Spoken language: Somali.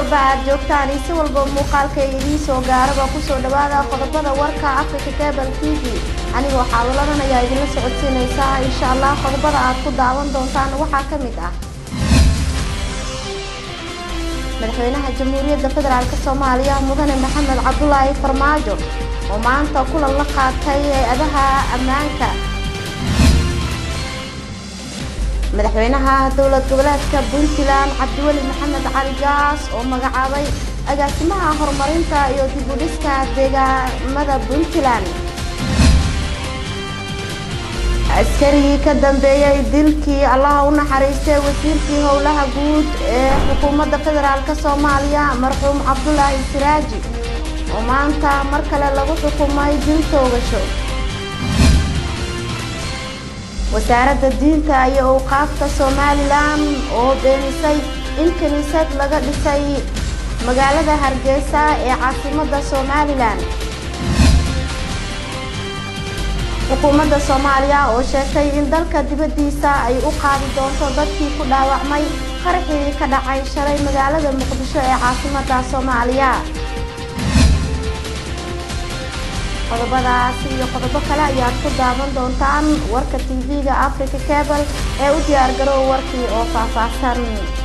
walba aad joogtaan si walba muuqaalka idin soo gaaraba ku soo dhawaada qodobada warka Africa Cable TV anigoo xawladan ayaa idin la socodsiinaysa insha Allah qodobada aad ku daawan doontaan waxa kamid ah madaxweynaha Jamhuuriyadda Federaalka Soomaaliya Mudane Maxamed Cabdullaahi Farmaajo oo maanta kulan la qaatay hay'adaha ammaanka madaxweynaha dawlad goboleedka Puntland Cabdiweli Maxamed Cali Gaas oo magacaabay agaasimaha horumarinta iyo dib u dhiska deegaamada Puntland askari ka dambeeyay dilkii Allah u naxariistay wasiirkii howlaha guud ee xukuumadda federaalka Soomaaliya marxuum Cabdullaahi Siraaji oo maanta mar kale lagu xukumay dil toogasho wasaaradda diinta iyo awqaafta Somaliland oo beenisay in kaniisad laga dhisay magaalada Hargeysa ee caasimadda Somaliland xukuumadda Soomaaliya oo sheegtay in dalka dibadiisa ay u qaadi doonto dadkii ku dhaawacmay qarxii ka dhacay shalay magaalada Muqdisho ee caasimadda Soomaaliya qodobadaas iyo qodobo kale ayaad ku daawan doontaan warka TV-ga Africa Cable ee u diyaar garow warkii oo faahfaahsan